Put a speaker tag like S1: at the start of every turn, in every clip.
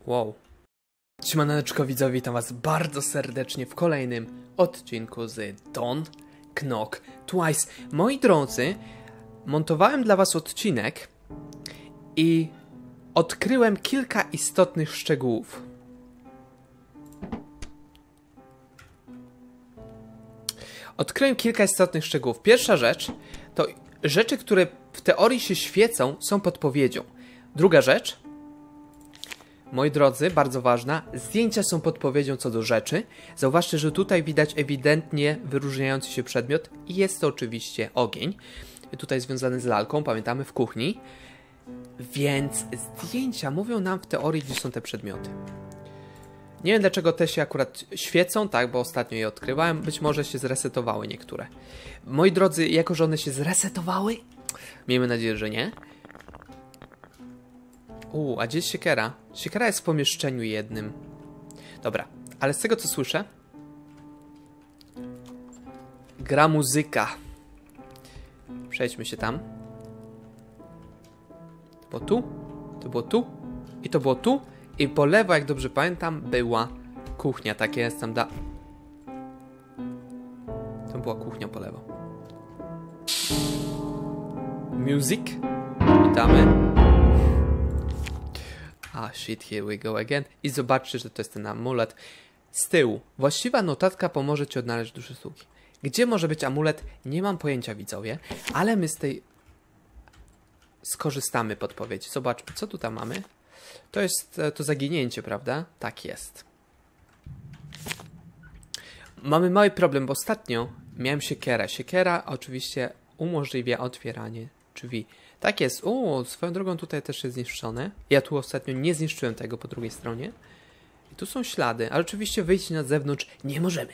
S1: Wow. Siemaneczko widzowie, witam was bardzo serdecznie w kolejnym odcinku z Don't Knock Twice. Moi drodzy, montowałem dla was odcinek i odkryłem kilka istotnych szczegółów. Pierwsza rzecz to rzeczy, które w teorii się świecą, są podpowiedzią. Druga rzecz, moi drodzy, bardzo ważna, zdjęcia są podpowiedzią co do rzeczy. Zauważcie, że tutaj widać ewidentnie wyróżniający się przedmiot i jest to oczywiście ogień. Tutaj związany z lalką, pamiętamy, w kuchni. Więc zdjęcia mówią nam w teorii, gdzie są te przedmioty. Nie wiem, dlaczego te się akurat świecą, tak, bo ostatnio je odkrywałem. Być może się zresetowały niektóre. Moi drodzy, jako że one się zresetowały, miejmy nadzieję, że nie. A gdzie jest siekiera? Siekiera jest w pomieszczeniu jednym. Dobra, ale z tego co słyszę, gra muzyka. Przejdźmy się tam. To było tu, to było tu i to było tu. I po lewo, jak dobrze pamiętam, była kuchnia. Takie jest tam To była kuchnia po lewo. Music. Witamy. Shit, here we go again. I zobaczcie, że to jest ten amulet. Z tyłu. Właściwa notatka pomoże ci odnaleźć duszę sługi. Gdzie może być amulet? Nie mam pojęcia, widzowie. Ale my z tej skorzystamy podpowiedzi. Zobaczmy, co tu tam mamy. To jest to zaginięcie, prawda? Tak jest. Mamy mały problem, bo ostatnio miałem siekierę. Siekiera oczywiście umożliwia otwieranie drzwi. Tak jest. Swoją drogą tutaj też jest zniszczone. Ja tu ostatnio nie zniszczyłem tego po drugiej stronie. I tu są ślady, ale oczywiście wyjść na zewnątrz nie możemy.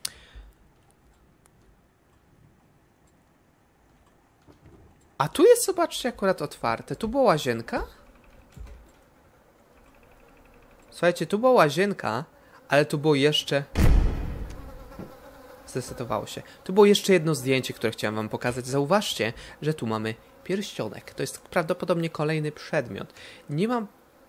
S1: A tu jest, zobaczcie, akurat otwarte. Tu była łazienka. Słuchajcie, tu była łazienka, ale tu było jeszcze... Zresetowało się. Tu było jeszcze jedno zdjęcie, które chciałem wam pokazać. Zauważcie, że tu mamy pierścionek. To jest prawdopodobnie kolejny przedmiot. Nie mam...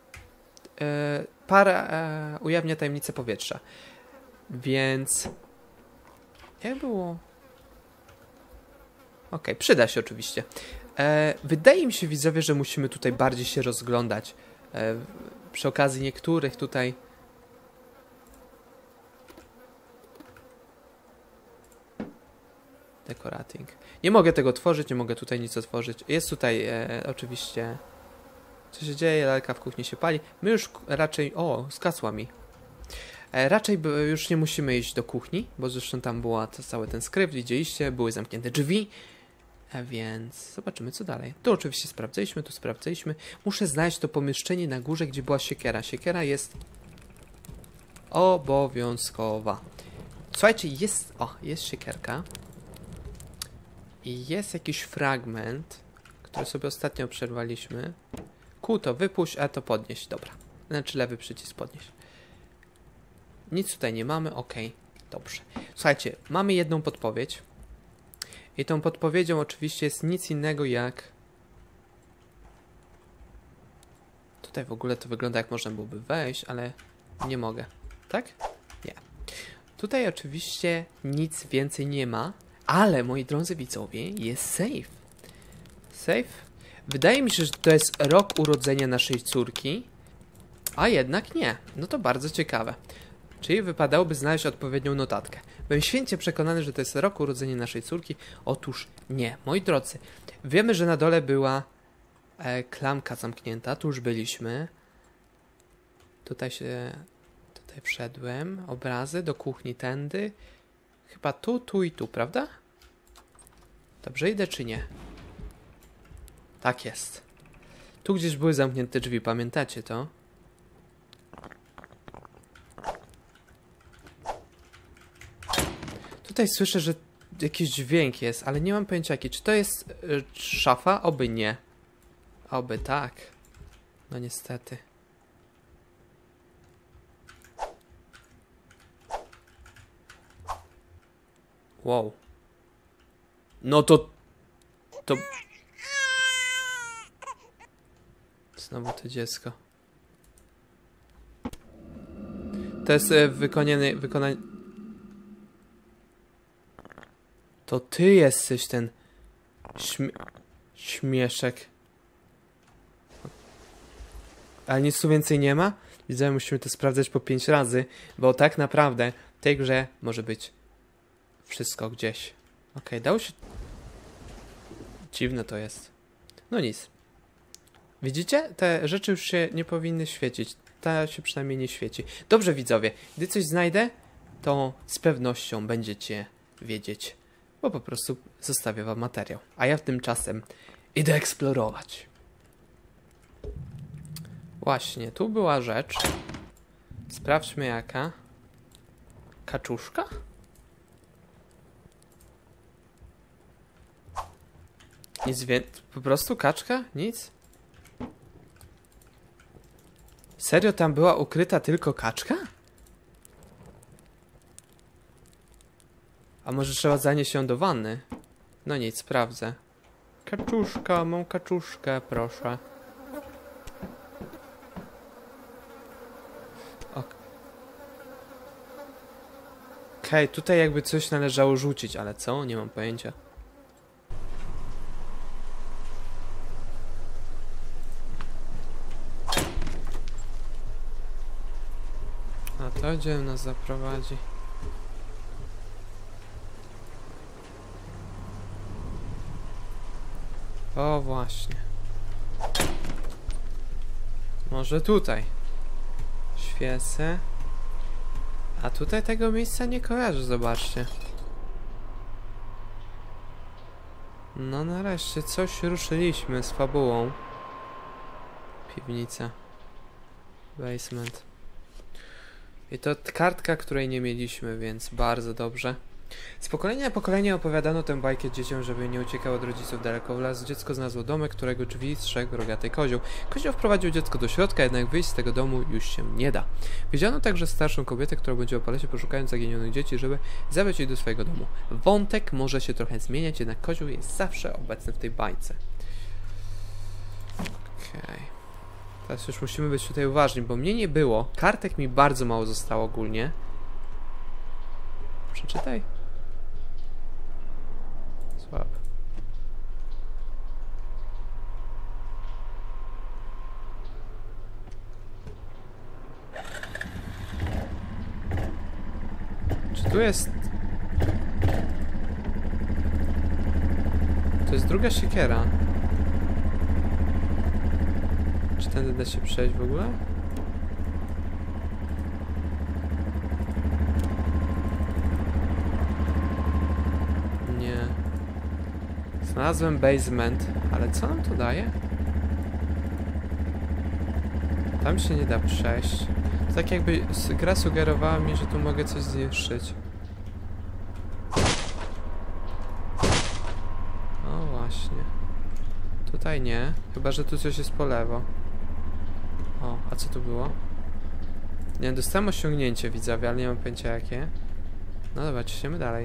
S1: Para ujawnia tajemnicę powietrza. Więc... Jak było? Okej, przyda się oczywiście. Wydaje mi się, widzowie, że musimy tutaj bardziej się rozglądać. Przy okazji niektórych tutaj... Decorating. Nie mogę tego otworzyć, nie mogę tutaj nic otworzyć. Jest tutaj oczywiście... Co się dzieje? Lalka w kuchni się pali. My już raczej... zgasła mi. Raczej już nie musimy iść do kuchni, bo zresztą tam była cały ten skrypt, widzieliście, były zamknięte drzwi. Więc zobaczymy, co dalej. Tu oczywiście sprawdzaliśmy, tu sprawdzaliśmy. Muszę znaleźć to pomieszczenie na górze, gdzie była siekiera. Siekiera jest obowiązkowa. Słuchajcie, jest siekierka. I jest jakiś fragment, który sobie ostatnio przerwaliśmy. To wypuść, a to podnieść. Dobra. Znaczy lewy przycisk podnieść. Nic tutaj nie mamy. Dobrze. Słuchajcie, mamy jedną podpowiedź. I tą podpowiedzią oczywiście jest nic innego jak... Tutaj w ogóle to wygląda, jak można byłoby wejść, ale nie mogę. Tak? Nie. Tutaj oczywiście nic więcej nie ma, ale, moi drodzy widzowie, jest safe. Safe? Wydaje mi się, że to jest rok urodzenia naszej córki, a jednak nie. No to bardzo ciekawe. Czyli wypadałoby znaleźć odpowiednią notatkę. Byłem święcie przekonany, że to jest rok urodzenia naszej córki. Otóż nie. Moi drodzy, wiemy, że na dole była klamka zamknięta. Tu już byliśmy. Tutaj wszedłem. Obrazy do kuchni tędy. Chyba tu i tu, prawda? Dobrze idę czy nie? Tak jest. Tu gdzieś były zamknięte drzwi, pamiętacie to? Tutaj słyszę, że jakiś dźwięk jest, ale nie mam pojęcia jaki. Czy to jest szafa? Oby nie. Oby tak. No niestety. Wow. No to... Znowu to dziecko. To jest wykonanie... To ty jesteś ten... Śmieszek. Ale nic tu więcej nie ma? Widzę, musimy to sprawdzać po 5 razy, bo tak naprawdę w tej grze może być wszystko gdzieś. Okej, dało się... Dziwne to jest. No nic. Widzicie? Te rzeczy już się nie powinny świecić. Ta się przynajmniej nie świeci. Dobrze, widzowie. Gdy coś znajdę, to z pewnością będziecie wiedzieć. Bo po prostu zostawię wam materiał. A ja tymczasem idę eksplorować. Właśnie, tu była rzecz. Sprawdźmy jaka. Kaczuszka? Nic więcej. Po prostu kaczka? Nic? Serio tam była ukryta tylko kaczka? A może trzeba zanieść ją do wanny? No nic, sprawdzę. Kaczuszka, mam kaczuszkę, proszę. Okej, tutaj jakby coś należało rzucić, ale co? Nie mam pojęcia. A to gdzie nas zaprowadzi? O, właśnie. Może tutaj. Świecę. A tutaj tego miejsca nie kojarzę, zobaczcie. No nareszcie coś ruszyliśmy z fabułą. Piwnica. Basement. I to kartka, której nie mieliśmy, więc bardzo dobrze. Z pokolenia na pokolenie opowiadano tę bajkę dzieciom, żeby nie uciekało od rodziców daleko w las. Dziecko znalazło domek, którego drzwi strzegł rogaty kozioł. Kozioł wprowadził dziecko do środka, jednak wyjść z tego domu już się nie da. Wiedziano także starszą kobietę, która bądziła po lesie poszukując zaginionych dzieci, żeby zabrać je do swojego domu. Wątek może się trochę zmieniać, jednak kozioł jest zawsze obecny w tej bajce. Okej. Teraz już musimy być tutaj uważni, bo mnie nie było. Kartek mi bardzo mało zostało ogólnie. Przeczytaj. Słabo. Czy tu jest... To jest druga siekiera. Czy tędy da się przejść w ogóle? Nie. Znalazłem basement, ale co nam to daje? Tam się nie da przejść. To tak jakby gra sugerowała mi, że tu mogę coś zniszczyć. O właśnie. Tutaj nie, chyba że tu coś jest po lewo. O, a co tu było? Nie wiem, dostałem osiągnięcie, widzowie, ale nie mam pojęcia jakie. No dobra, ciśniemy dalej.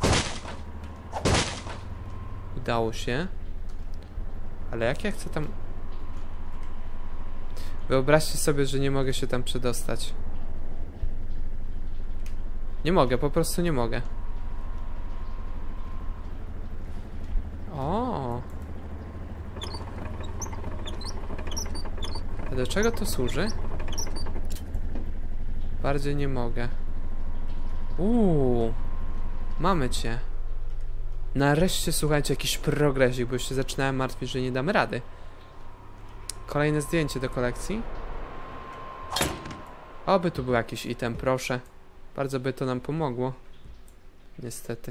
S1: Udało się. Ale jak ja chcę tam... Wyobraźcie sobie, że nie mogę się tam przedostać. Nie mogę, po prostu nie mogę. O. A do czego to służy? Bardziej nie mogę. Mamy cię. Nareszcie, słuchajcie, jakiś progresik, bo już się zaczynałem martwić, że nie damy rady. Kolejne zdjęcie do kolekcji. Oby tu był jakiś item, proszę. Bardzo by to nam pomogło. Niestety.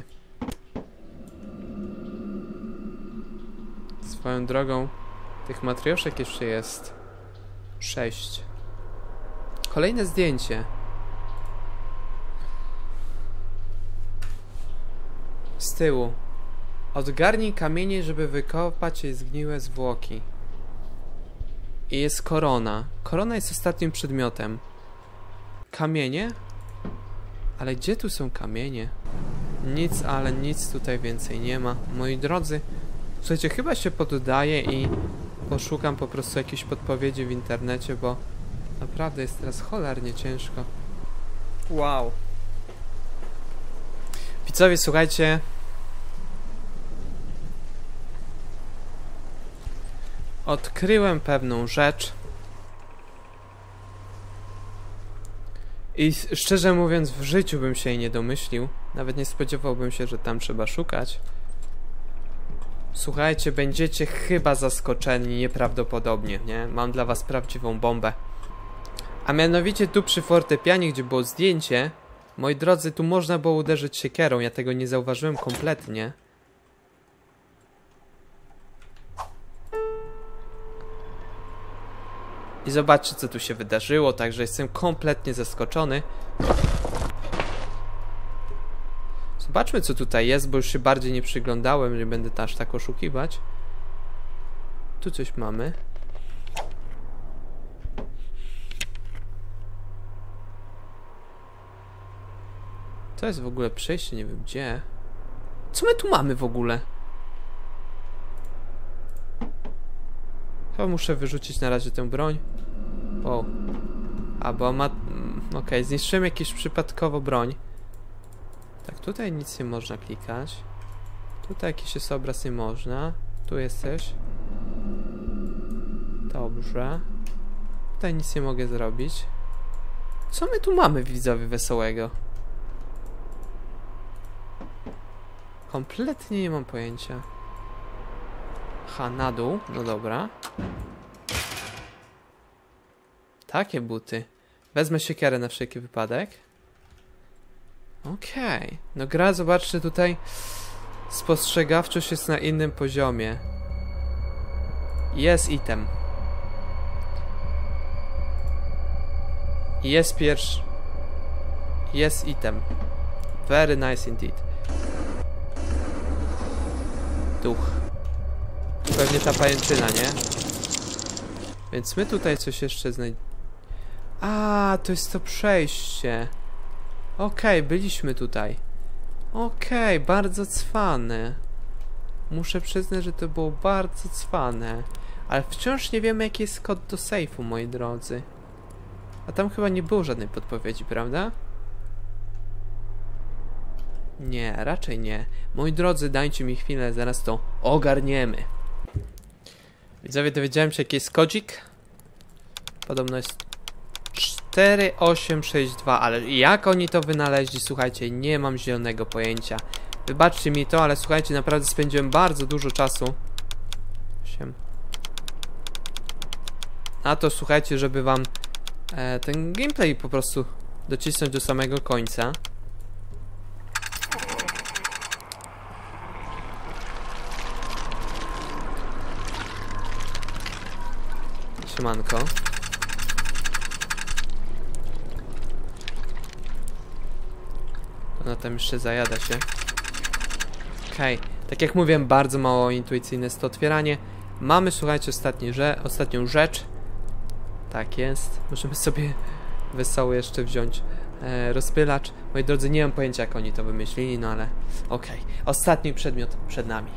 S1: Swoją drogą, tych matrioszek jeszcze jest 6. Kolejne zdjęcie. Z tyłu. Odgarnij kamienie, żeby wykopać jej zgniłe zwłoki. I jest korona. Korona jest ostatnim przedmiotem. Kamienie? Ale gdzie tu są kamienie? Nic, ale nic tutaj więcej nie ma. Moi drodzy, słuchajcie, chyba się poddaję i poszukam po prostu jakiejś podpowiedzi w internecie, bo naprawdę jest teraz cholernie ciężko Wow. Widzowie, słuchajcie. Odkryłem pewną rzecz. I szczerze mówiąc, w życiu bym się jej nie domyślił. Nawet nie spodziewałbym się, że tam trzeba szukać. Słuchajcie, będziecie chyba zaskoczeni nieprawdopodobnie, nie? Mam dla was prawdziwą bombę. A mianowicie tu przy fortepianie, gdzie było zdjęcie, moi drodzy, tu można było uderzyć siekierą. Ja tego nie zauważyłem kompletnie. I zobaczcie, co tu się wydarzyło, także jestem kompletnie zaskoczony. Zobaczmy, co tutaj jest, bo już się bardziej nie przyglądałem, nie będę aż tak oszukiwać. Tu coś mamy. To jest w ogóle przejście, nie wiem gdzie. Co my tu mamy w ogóle? Chyba muszę wyrzucić na razie tę broń. Wow. A, bo ma... Okej, zniszczyłem jakieś przypadkowo broń. Tak, tutaj nic nie można klikać. Tutaj jakiś jest obraz, nie można. Tu jesteś. Dobrze. Tutaj nic nie mogę zrobić. Co my tu mamy, widzowie, wesołego? Kompletnie nie mam pojęcia. Ha, na dół. No dobra. Takie buty. Wezmę siekierę na wszelki wypadek. Okej. No gra, zobaczcie tutaj. Spostrzegawczość jest na innym poziomie. Jest item. Jest pierwszy. Jest item. Very nice indeed. Duch. Pewnie ta pajęczyna, nie? Więc my tutaj coś jeszcze znajdziemy. A, to jest to przejście. Okej, byliśmy tutaj. Okej, bardzo cwane. Muszę przyznać, że to było bardzo cwane. Ale wciąż nie wiemy, jaki jest kod do sejfu, moi drodzy. A tam chyba nie było żadnej podpowiedzi, prawda? Nie, raczej nie. Moi drodzy, dajcie mi chwilę, zaraz to ogarniemy. Widzowie, dowiedziałem się, jaki jest kodzik. Podobno jest 4862, ale jak oni to wynaleźli? Słuchajcie, nie mam zielonego pojęcia. Wybaczcie mi to, ale słuchajcie, naprawdę spędziłem bardzo dużo czasu na to, słuchajcie, żeby wam ten gameplay po prostu docisnąć do samego końca. Siemanko. Ona tam jeszcze zajada się. Okej. Tak jak mówiłem, bardzo mało intuicyjne jest to otwieranie. Mamy, słuchajcie, ostatnią rzecz. Tak jest. Możemy sobie wesoły jeszcze wziąć rozpylacz. Moi drodzy, nie mam pojęcia, jak oni to wymyślili, no ale okej. Ostatni przedmiot przed nami.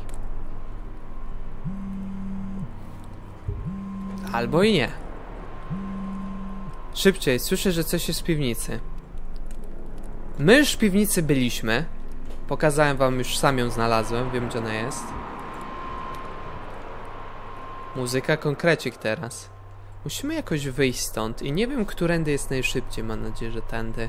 S1: Albo i nie. Szybciej, słyszę, że coś jest w piwnicy. My już w piwnicy byliśmy. Pokazałem wam, już sam ją znalazłem. Wiem, gdzie ona jest. Muzyka konkrecik teraz. Musimy jakoś wyjść stąd. I nie wiem, którędy jest najszybciej. Mam nadzieję, że tędy.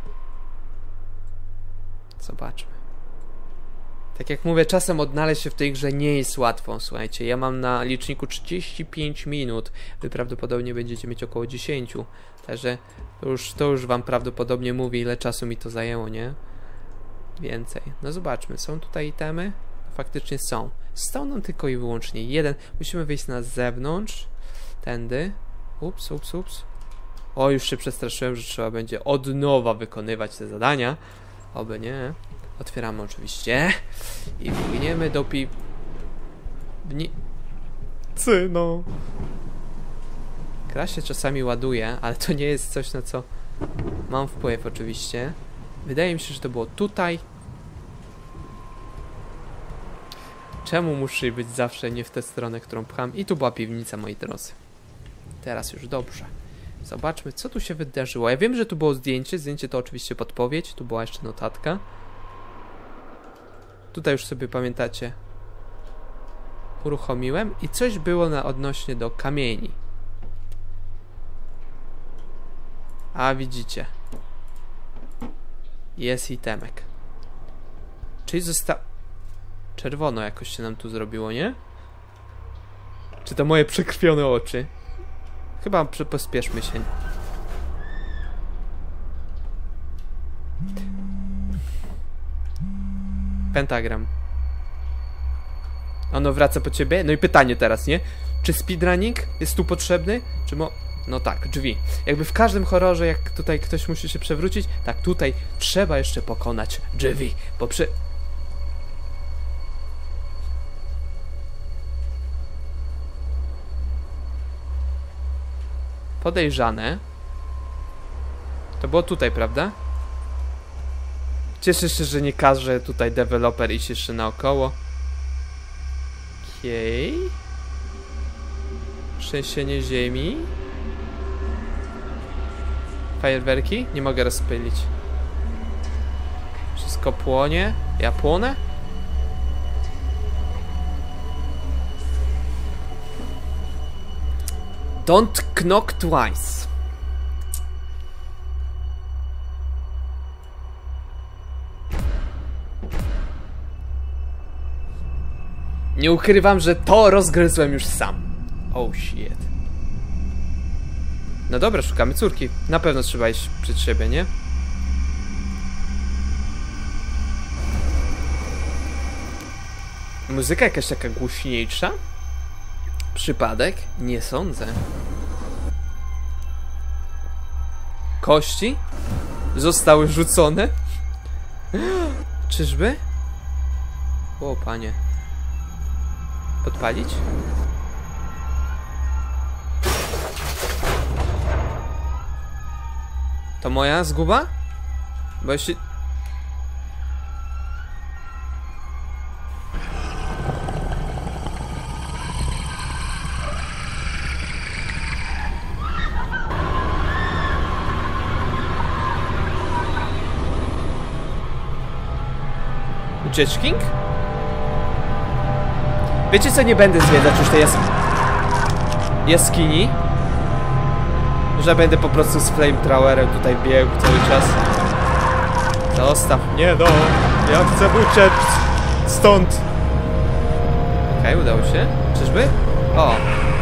S1: Zobaczmy. Tak jak mówię, czasem odnaleźć się w tej grze nie jest łatwo. Słuchajcie, ja mam na liczniku 35 minut. Wy prawdopodobnie będziecie mieć około 10. Także to już wam prawdopodobnie mówi, ile czasu mi to zajęło, nie? Więcej. No zobaczmy, są tutaj itemy? Faktycznie są. Stał nam tylko i wyłącznie jeden. Musimy wyjść na zewnątrz. Tędy. Ups. O, już się przestraszyłem, że trzeba będzie od nowa wykonywać te zadania. Oby nie. Otwieramy oczywiście. I biegniemy do no. Gra się czasami ładuje, ale to nie jest coś, na co mam wpływ oczywiście. Wydaje mi się, że to było tutaj. Czemu musi być zawsze nie w tę stronę, którą pcham? I tu była piwnica, moi drodzy. Teraz już dobrze. Zobaczmy, co tu się wydarzyło. Ja wiem, że tu było zdjęcie. Zdjęcie to oczywiście podpowiedź. Tu była jeszcze notatka. Tutaj już sobie pamiętacie. Uruchomiłem i coś było na odnośnie do kamieni. A widzicie. Jest itemek. Czyli został... Czerwono jakoś się nam tu zrobiło, nie? Czy to moje przekrwione oczy? Chyba pospieszmy się. Pentagram. Ono wraca po ciebie? No i pytanie teraz, nie? Czy speedrunning jest tu potrzebny? Czy No tak, drzwi. Jakby w każdym horrorze, jak tutaj ktoś musi się przewrócić, tak tutaj trzeba jeszcze pokonać drzwi, bo Podejrzane. To było tutaj, prawda? Cieszę się, że nie każe tutaj deweloper iść jeszcze naokoło. Okej. Trzęsienie ziemi. Fajerwerki? Nie mogę rozpylić. Wszystko płonie. Ja płonę? Don't knock twice. Nie ukrywam, że to rozgryzłem już sam. Oh shit. No dobra, szukamy córki. Na pewno trzeba iść przed siebie, nie? Muzyka jakaś taka głośniejsza? Przypadek? Nie sądzę. Kości? Zostały rzucone? Czyżby? O, panie. Podpalić? To moja zguba? Bo jeśli... Ucieczking? Wiecie co, nie będę zwiedzać już tej jaskini? Że będę po prostu z flamethrowerem tutaj biegł cały czas. Zostaw mnie, no! Ja chcę uciec stąd! Okej, udało się. Czyżby? O!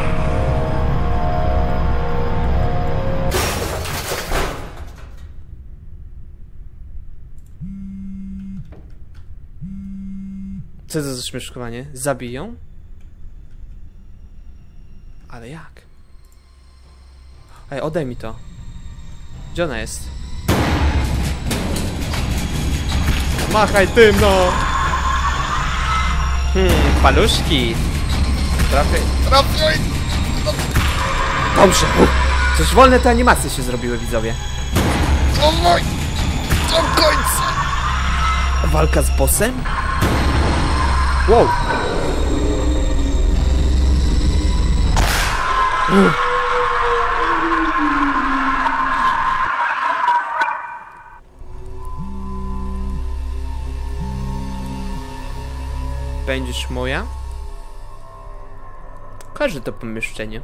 S1: Co to za śmieszkowanie? Zabiją? Ale jak? Ej, odejmij to. Gdzie ona jest? Machaj tym, no! Paluszki! Trafiaj! Dobrze! Coś wolne te animacje się zrobiły, widzowie. Dawaj! Do końca! Walka z bossem? Wow! Będziesz moja? Kojarzę to pomieszczenie.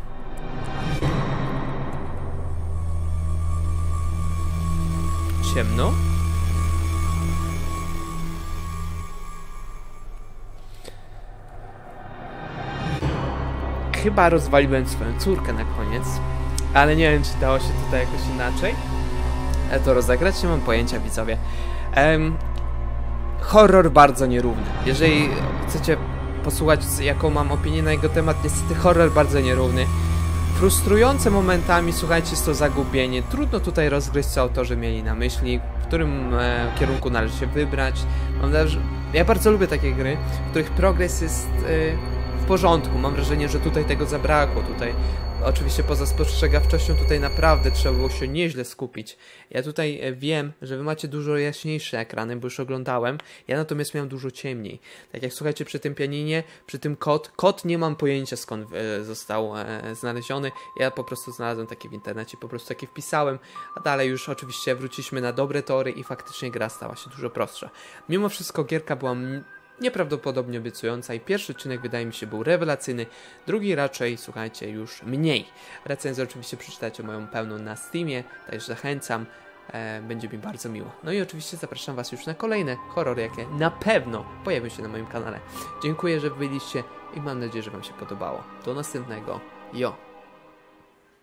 S1: Ciemno. Chyba rozwaliłem swoją córkę na koniec. Ale nie wiem, czy dało się tutaj jakoś inaczej. To rozegrać, nie mam pojęcia, widzowie. Horror bardzo nierówny. Jeżeli chcecie posłuchać, jaką mam opinię na jego temat, niestety horror bardzo nierówny. Frustrujące momentami, słuchajcie, jest to zagubienie. Trudno tutaj rozgryźć, co autorzy mieli na myśli, w którym kierunku należy się wybrać. Ja bardzo lubię takie gry, w których progres jest porządku. Mam wrażenie, że tutaj tego zabrakło. Tutaj oczywiście poza spostrzegawczością tutaj naprawdę trzeba było się nieźle skupić. Ja tutaj wiem, że wy macie dużo jaśniejsze ekrany, bo już oglądałem. Ja natomiast miałem dużo ciemniej. Tak jak słuchajcie, przy tym pianinie, przy tym kod nie mam pojęcia skąd został znaleziony. Ja po prostu znalazłem taki w internecie, po prostu takie wpisałem, a dalej już oczywiście wróciliśmy na dobre tory i faktycznie gra stała się dużo prostsza. Mimo wszystko gierka była nieprawdopodobnie obiecująca i pierwszy odcinek wydaje mi się był rewelacyjny, drugi raczej, słuchajcie, już mniej. Recenzję oczywiście przeczytacie moją pełną na Steamie, także zachęcam, będzie mi bardzo miło. No i oczywiście zapraszam was już na kolejne horrory, jakie na pewno pojawią się na moim kanale. Dziękuję, że byliście i mam nadzieję, że wam się podobało. Do następnego. Jo!